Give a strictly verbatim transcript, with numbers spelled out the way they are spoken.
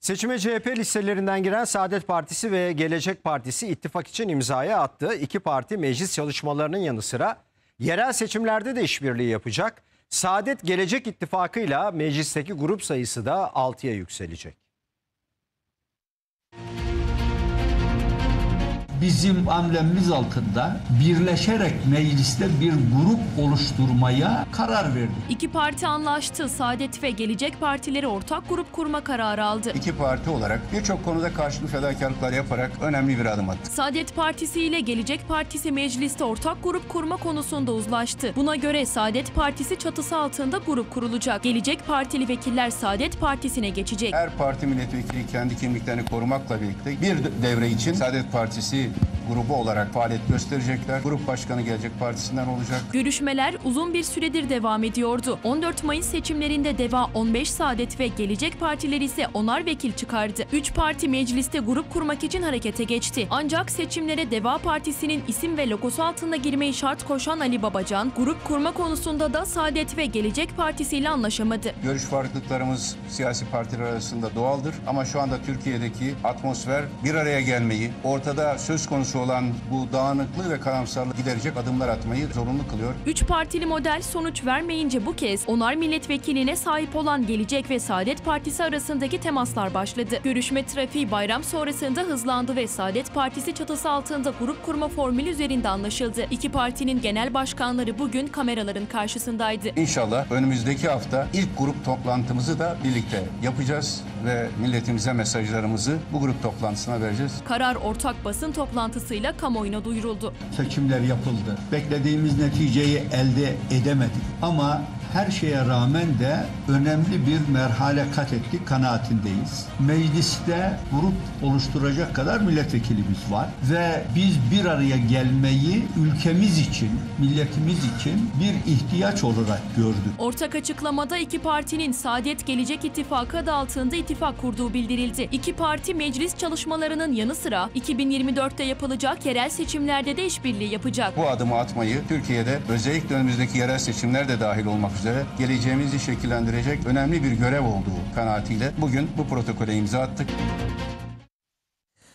Seçime C H P listelerinden giren Saadet Partisi ve Gelecek Partisi ittifak için imzaya attı. İki parti meclis çalışmalarının yanı sıra yerel seçimlerde de işbirliği yapacak. Saadet Gelecek ittifakıyla meclisteki grup sayısı da altıya yükselecek. Bizim amblemimiz altında birleşerek mecliste bir grup oluşturmaya karar verdik. İki parti anlaştı. Saadet ve Gelecek Partileri ortak grup kurma kararı aldı. İki parti olarak birçok konuda karşılıklı fedakarlıklar yaparak önemli bir adım attı. Saadet Partisi ile Gelecek Partisi mecliste ortak grup kurma konusunda uzlaştı. Buna göre Saadet Partisi çatısı altında grup kurulacak. Gelecek Partili vekiller Saadet Partisi'ne geçecek. Her parti milletvekili kendi kimliklerini korumakla birlikte bir devre için Saadet Partisi grubu olarak faaliyet gösterecekler. Grup başkanı Gelecek Partisi'nden olacak. Görüşmeler uzun bir süredir devam ediyordu. on dört Mayıs seçimlerinde DEVA on beş Saadet ve Gelecek Partileri ise onar vekil çıkardı. Üç parti mecliste grup kurmak için harekete geçti. Ancak seçimlere DEVA Partisi'nin isim ve logosu altında girmeyi şart koşan Ali Babacan, grup kurma konusunda da Saadet ve Gelecek Partisi ile anlaşamadı. Görüş farklılıklarımız siyasi partiler arasında doğaldır ama şu anda Türkiye'deki atmosfer bir araya gelmeyi, ortada söz konusu olan bu dağınıklığı ve karamsarlığı giderecek adımlar atmayı zorunlu kılıyor. Üç partili model sonuç vermeyince bu kez onar milletvekiline sahip olan Gelecek ve Saadet Partisi arasındaki temaslar başladı. Görüşme trafiği bayram sonrasında hızlandı ve Saadet Partisi çatısı altında grup kurma formülü üzerinde anlaşıldı. İki partinin genel başkanları bugün kameraların karşısındaydı. İnşallah önümüzdeki hafta ilk grup toplantımızı da birlikte yapacağız ve milletimize mesajlarımızı bu grup toplantısına vereceğiz. Karar ortak basın toplantısıyla kamuoyuna duyuruldu. Seçimler yapıldı. Beklediğimiz neticeyi elde edemedik ama her şeye rağmen de önemli bir merhale kat ettik kanaatindeyiz. Mecliste grup oluşturacak kadar milletvekilimiz var ve biz bir araya gelmeyi ülkemiz için, milletimiz için bir ihtiyaç olarak gördük. Ortak açıklamada iki partinin Saadet Gelecek İttifakı adı altında ittifak kurduğu bildirildi. İki parti meclis çalışmalarının yanı sıra iki bin yirmi dörtte yapılacak yerel seçimlerde de işbirliği yapacak. Bu adımı atmayı Türkiye'de özellikle önümüzdeki yerel seçimler de dahil olmak üzere geleceğimizi şekillendirecek önemli bir görev olduğu kanaatiyle bugün bu protokole imza attık.